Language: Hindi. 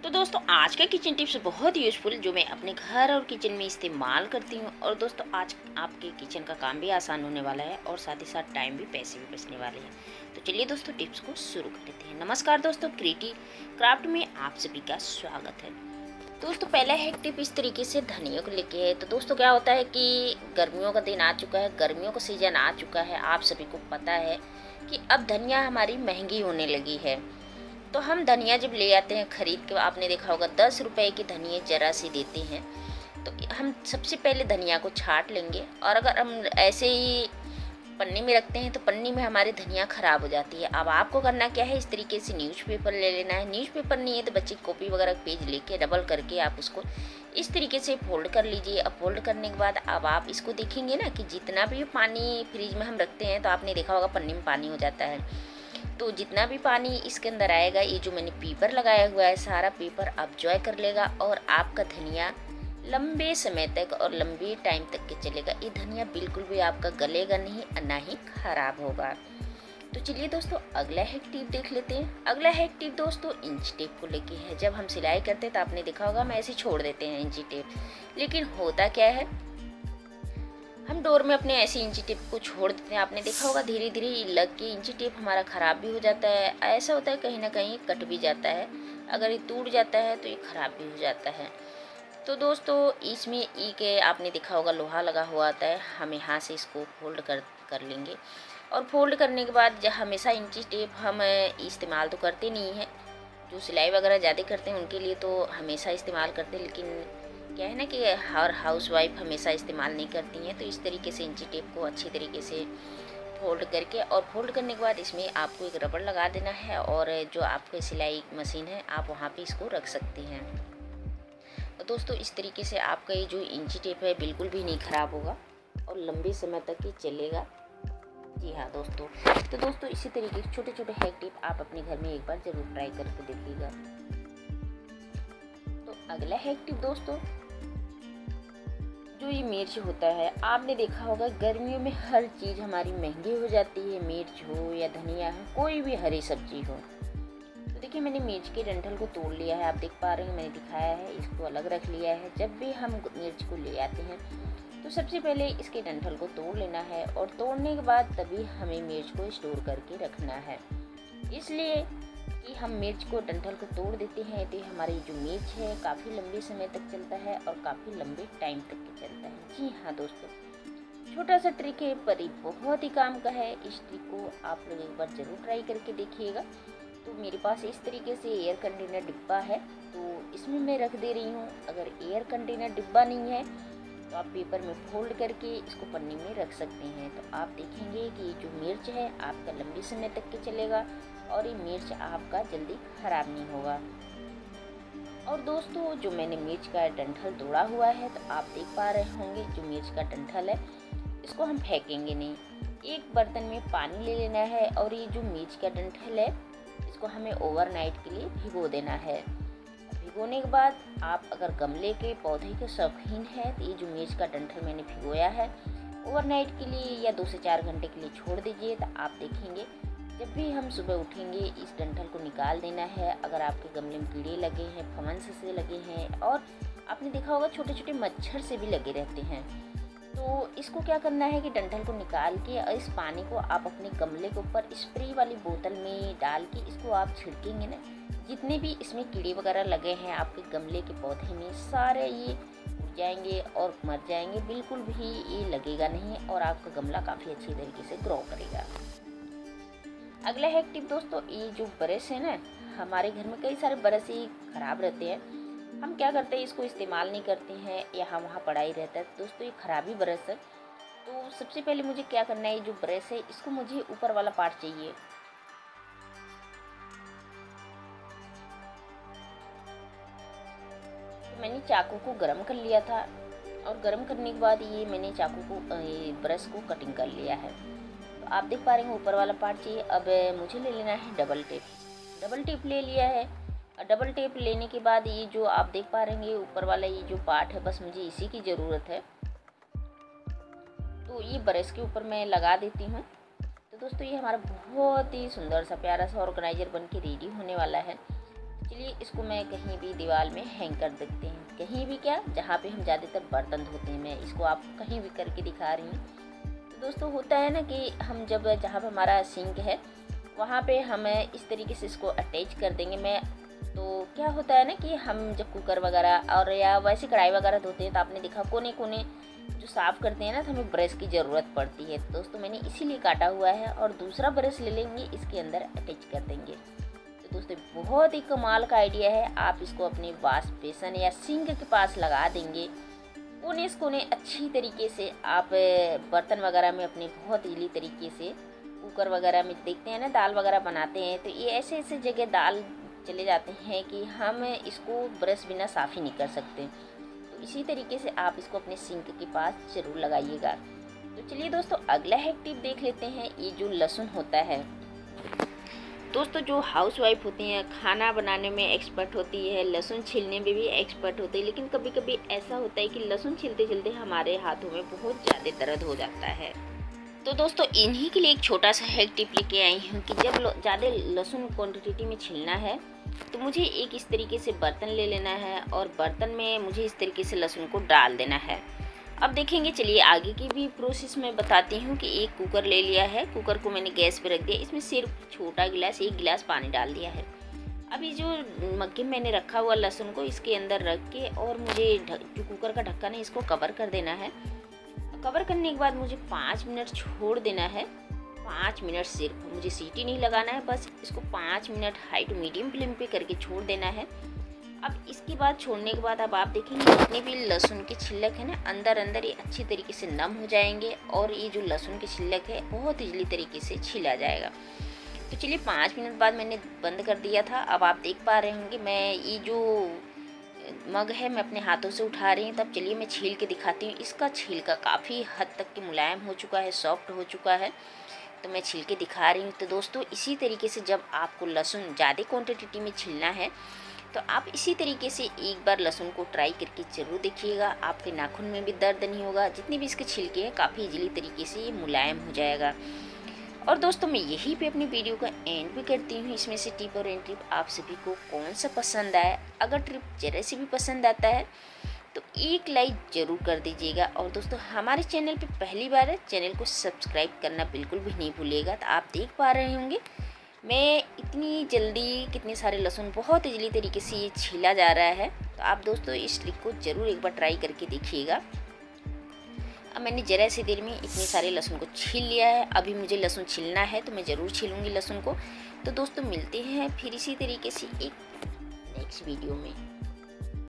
तो दोस्तों आज का किचन टिप्स बहुत यूज़फुल जो मैं अपने घर और किचन में इस्तेमाल करती हूँ। और दोस्तों आज आपके किचन का काम भी आसान होने वाला है और साथ ही साथ टाइम भी पैसे भी बचने वाले हैं। तो चलिए दोस्तों टिप्स को शुरू कर लेते हैं। नमस्कार दोस्तों, क्रिएटिव क्राफ्ट में आप सभी का स्वागत है। दोस्तों पहला है टिप इस तरीके से धनिया को लेके है। तो दोस्तों क्या होता है कि गर्मियों का दिन आ चुका है, गर्मियों का सीजन आ चुका है। आप सभी को पता है कि अब धनिया हमारी महंगी होने लगी है। तो हम धनिया जब ले आते हैं खरीद के, आपने देखा होगा 10 रुपए की धनिया जरा सी देते हैं। तो हम सबसे पहले धनिया को छाट लेंगे, और अगर हम ऐसे ही पन्नी में रखते हैं तो पन्नी में हमारी धनिया ख़राब हो जाती है। अब आपको करना क्या है, इस तरीके से न्यूज़पेपर ले लेना है। न्यूज़पेपर नहीं है तो बच्चे कॉपी वगैरह पेज लेके डबल करके आप उसको इस तरीके से फोल्ड कर लीजिए। अब फोल्ड करने के बाद अब आप इसको देखेंगे ना कि जितना भी पानी फ्रिज में हम रखते हैं तो आपने देखा होगा पन्नी में पानी हो जाता है। तो जितना भी पानी इसके अंदर आएगा, ये जो मैंने पेपर लगाया हुआ है सारा पेपर अब्जॉर्ब कर लेगा और आपका धनिया लंबे समय तक और लंबे टाइम तक के चलेगा। ये धनिया बिल्कुल भी आपका गलेगा नहीं और ना ही खराब होगा। तो चलिए दोस्तों अगला हैक टिप देख लेते हैं। अगला हैक टिप दोस्तों इंच टेप को लेके है। जब हम सिलाई करते हैं तो आपने देखा होगा हम ऐसे छोड़ देते हैं इंची टेप, लेकिन होता क्या है, हम डोर में अपने ऐसे इंची टेप को छोड़ देते हैं। आपने देखा होगा धीरे धीरे लग के इंची टेप हमारा ख़राब भी हो जाता है। ऐसा होता है कहीं ना कहीं कट भी जाता है, अगर ये टूट जाता है तो ये ख़राब भी हो जाता है। तो दोस्तों इसमें ई के आपने देखा होगा लोहा लगा हुआ आता है। हम यहाँ से इसको फोल्ड कर लेंगे, और फोल्ड करने के बाद जब हमेशा इंची टेप हम इस्तेमाल तो करते नहीं हैं, जो सिलाई वगैरह ज़्यादा करते हैं उनके लिए तो हमेशा इस्तेमाल करते हैं, लेकिन क्या है ना कि हर हाउसवाइफ हमेशा इस्तेमाल नहीं करती हैं। तो इस तरीके से इंची टेप को अच्छी तरीके से फोल्ड करके, और फोल्ड करने के बाद इसमें आपको एक रबड़ लगा देना है, और जो आपके सिलाई मशीन है आप वहाँ पे इसको रख सकते हैं। तो दोस्तों इस तरीके से आपका ये जो इंची टेप है बिल्कुल भी नहीं ख़राब होगा और लंबे समय तक ये चलेगा। जी हाँ दोस्तों, तो दोस्तों इसी तरीके के छोटे छोटे हैक टिप आप अपने घर में एक बार ज़रूर ट्राई करके देखिएगा। तो अगला हैक टिप दोस्तों, जो ये मिर्च होता है, आपने देखा होगा गर्मियों में हर चीज़ हमारी महंगी हो जाती है। मिर्च हो या धनिया हो, कोई भी हरी सब्जी हो। तो देखिए मैंने मिर्च के डंठल को तोड़ लिया है, आप देख पा रहे हैं मैंने दिखाया है, इसको अलग रख लिया है। जब भी हम मिर्च को ले आते हैं तो सबसे पहले इसके डंठल को तोड़ लेना है, और तोड़ने के बाद तभी हमें मिर्च को स्टोर करके रखना है। इसलिए कि हम मिर्च को डंठल को तोड़ देते हैं तो हमारी जो मिर्च है काफ़ी लंबे समय तक चलता है और काफ़ी लंबे टाइम तक के चलता है। जी हाँ दोस्तों, छोटा सा ट्रिक है पर ये बहुत ही काम का है। इस ट्रिक को आप लोग एक बार ज़रूर ट्राई करके देखिएगा। तो मेरे पास इस तरीके से एयर कंटेनर डिब्बा है, तो इसमें मैं रख दे रही हूँ। अगर एयर कंटेनर डिब्बा नहीं है तो आप पेपर में फोल्ड करके इसको पन्नी में रख सकते हैं। तो आप देखेंगे कि जो मिर्च है आपका लंबे समय तक के चलेगा और ये मिर्च आपका जल्दी ख़राब नहीं होगा। और दोस्तों जो मैंने मिर्च का डंठल तोड़ा हुआ है तो आप देख पा रहे होंगे जो मिर्च का डंठल है इसको हम फेंकेंगे नहीं। एक बर्तन में पानी ले लेना है, और ये जो मिर्च का डंठल है इसको हमें ओवरनाइट के लिए भिगो देना है। भिगोने के बाद आप अगर गमले के पौधे के शौकीन है तो ये जो मिर्च का डंठल मैंने भिगोया है ओवरनाइट के लिए या 2 से 4 घंटे के लिए छोड़ दीजिए। तो आप देखेंगे जब भी हम सुबह उठेंगे इस डंठल को निकाल देना है। अगर आपके गमले में कीड़े लगे हैं, फंगस से लगे हैं, और आपने देखा होगा छोटे छोटे मच्छर से भी लगे रहते हैं, तो इसको क्या करना है कि डंठल को निकाल के इस पानी को आप अपने गमले के ऊपर स्प्रे वाली बोतल में डाल के इसको आप छिड़केंगे ना, जितने भी इसमें कीड़े वगैरह लगे हैं आपके गमले के पौधे में सारे ये उड़ जाएंगे और मर जाएंगे। बिल्कुल भी ये लगेगा नहीं और आपका गमला काफ़ी अच्छी तरीके से ग्रो करेगा। अगला हैक टिप दोस्तों, ये जो ब्रश है ना, हमारे घर में कई सारे ब्रश ही ख़राब रहते हैं। हम क्या करते हैं इसको इस्तेमाल नहीं करते हैं या हम वहाँ पड़ा ही रहता है। दोस्तों ये खराबी ब्रश है, तो सबसे पहले मुझे क्या करना है, ये जो ब्रश है इसको मुझे ऊपर वाला पार्ट चाहिए। तो मैंने चाकू को गर्म कर लिया था, और गर्म करने के बाद ये मैंने चाकू को ये ब्रश को कटिंग कर लिया है। तो आप देख पा रहे हैं ऊपर वाला पार्ट चाहिए। अब मुझे ले लेना है डबल टेप। डबल टेप ले लिया है, और डबल टेप लेने के बाद ये जो आप देख पा रहे हैं ऊपर वाला ये जो पार्ट है बस मुझे इसी की ज़रूरत है। तो ये ब्रश के ऊपर मैं लगा देती हूँ। तो दोस्तों ये हमारा बहुत ही सुंदर सा प्यारा सा ऑर्गेनाइजर बन के रेडी होने वाला है। चलिए इसको मैं कहीं भी दीवार में हैंग कर देते हैं, कहीं भी क्या, जहाँ पे हम ज़्यादातर बर्तन धोते हैं। मैं इसको आपको कहीं भी करके दिखा रही हूँ। तो दोस्तों होता है ना कि हम जब जहाँ पे हमारा सिंक है वहाँ पे हम इस तरीके से इसको अटैच कर देंगे। मैं तो क्या होता है ना कि हम जब कुकर वगैरह और या वैसे कढ़ाई वगैरह धोते हैं तो आपने देखा कोने कोने जो साफ़ करते हैं ना, तो हमें ब्रश की ज़रूरत पड़ती है। दोस्तों मैंने इसीलिए काटा हुआ है और दूसरा ब्रश ले लेंगे, इसके अंदर अटैच कर देंगे। तो दोस्तों बहुत ही कमाल का आइडिया है। आप इसको अपने वॉश बेसन या सिंक के पास लगा देंगे, कोने कोने अच्छी तरीके से आप बर्तन वगैरह में अपने बहुत ईली तरीके से, कुकर वगैरह में देखते हैं ना दाल वगैरह बनाते हैं, तो ये ऐसे ऐसे जगह दाल चले जाते हैं कि हम इसको ब्रश बिना साफ़ ही नहीं कर सकते। तो इसी तरीके से आप इसको अपने सिंक के पास ज़रूर लगाइएगा। तो चलिए दोस्तों अगला हैक टिप देख लेते हैं। ये जो लहसुन होता है दोस्तों, जो हाउसवाइफ होती हैं खाना बनाने में एक्सपर्ट होती है, लहसुन छीलने में भी एक्सपर्ट होती है, लेकिन कभी कभी ऐसा होता है कि लहसुन छीलते छीलते हमारे हाथों में बहुत ज़्यादा दर्द हो जाता है। तो दोस्तों इन्हीं के लिए एक छोटा सा हैक टिप लेके आई हूँ कि जब ज़्यादा लहसुन क्वांटिटी में छीलना है तो मुझे एक इस तरीके से बर्तन ले लेना है और बर्तन में मुझे इस तरीके से लहसुन को डाल देना है। अब देखेंगे, चलिए आगे की भी प्रोसेस मैं बताती हूँ कि एक कुकर ले लिया है, कुकर को मैंने गैस पे रख दिया, इसमें सिर्फ छोटा गिलास 1 गिलास पानी डाल दिया है। अब ये जो मग्गे में मैंने रखा हुआ लहसुन को इसके अंदर रख के और मुझे जो कुकर का ढक्कन है इसको कवर कर देना है। कवर करने के बाद मुझे 5 मिनट छोड़ देना है। 5 मिनट सिर्फ, मुझे सीटी नहीं लगाना है, बस इसको 5 minute high to medium flame पे करके छोड़ देना है। अब इसके बाद छोड़ने के बाद अब आप देखेंगे जितने भी लहसुन की छिलक है ना, अंदर अंदर ये अच्छी तरीके से नम हो जाएंगे और ये जो लहसुन की छिलक है बहुत इजली तरीके से छिला जाएगा। तो चलिए 5 मिनट बाद मैंने बंद कर दिया था। अब आप देख पा रहे होंगे मैं ये जो मग है मैं अपने हाथों से उठा रही हूँ। तब चलिए मैं छील के दिखाती हूँ। इसका छिलका काफ़ी हद तक के मुलायम हो चुका है, सॉफ्ट हो चुका है, तो मैं छील के दिखा रही हूँ। तो दोस्तों इसी तरीके से जब आपको लहसुन ज़्यादा क्वांटिटी में छीलना है तो आप इसी तरीके से एक बार लहसुन को ट्राई करके ज़रूर देखिएगा। आपके नाखून में भी दर्द नहीं होगा, जितने भी इसके छिलके हैं काफ़ी इजीली तरीके से ये मुलायम हो जाएगा। और दोस्तों मैं यहीं पे अपनी वीडियो का एंड भी करती हूँ। इसमें से टिप और एंड ट्रिप आप सभी को कौन सा पसंद आया? अगर ट्रिप जरा से भी पसंद आता है तो एक लाइक ज़रूर कर दीजिएगा। और दोस्तों हमारे चैनल पे पहली बार है, चैनल को सब्सक्राइब करना बिल्कुल भी नहीं भूलिएगा। तो आप देख पा रहे होंगे मैं इतनी जल्दी कितने सारे लहसुन बहुत इजली तरीके से ये छीला जा रहा है। तो आप दोस्तों इस ट्रिक को ज़रूर एक बार ट्राई करके देखिएगा। अब मैंने ज़रा सी देर में इतने सारे लहसुन को छील लिया है। अभी मुझे लहसुन छीलना है तो मैं ज़रूर छीलूँगी लहसुन को। तो दोस्तों मिलते हैं फिर इसी तरीके से एक नेक्स्ट वीडियो में।